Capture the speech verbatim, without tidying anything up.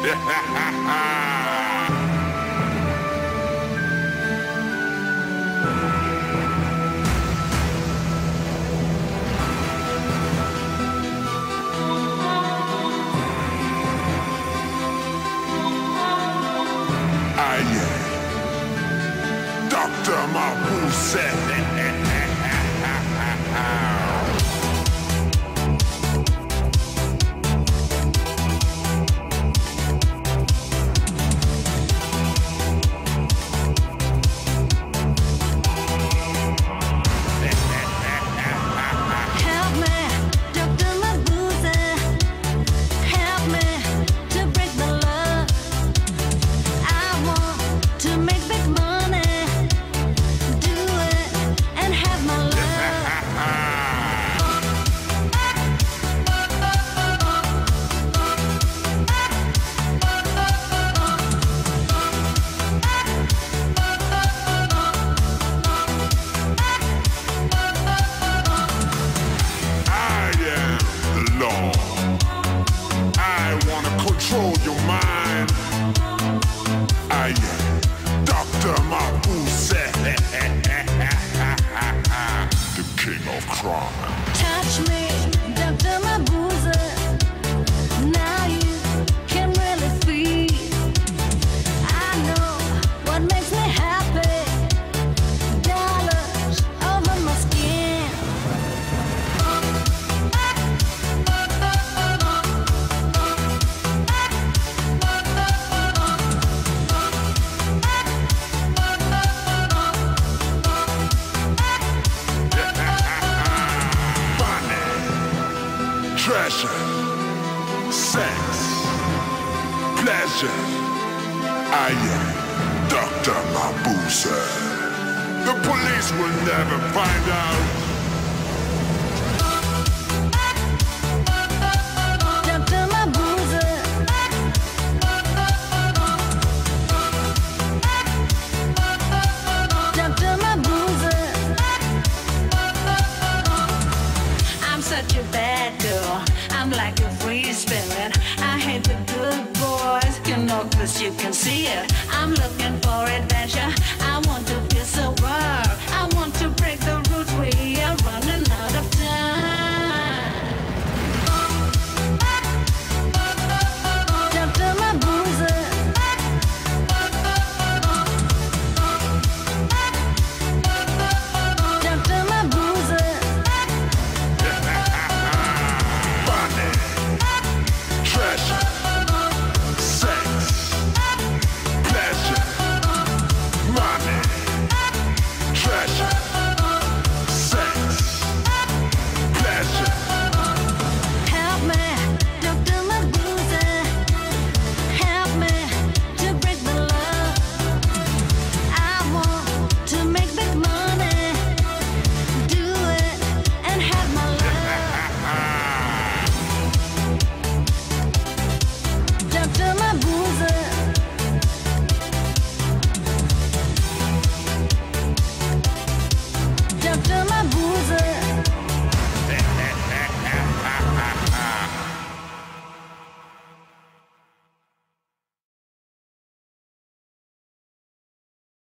I am Doctor Mabuse. Control your mind. I am Doctor Mabuse, the king of crime. Touch me, Doctor Mabuse. Now you can really feel. I know what makes me happy. Dollars over my skin. Treasure, sex, pleasure. I am Doctor Mabuse. The police will never find out. Doctor Mabuse. Doctor Mabuse. I'm such a bad girl. I'm like a free spirit. I hate the good boys, you know, 'cause you can see it. I'm looking for adventure. I want to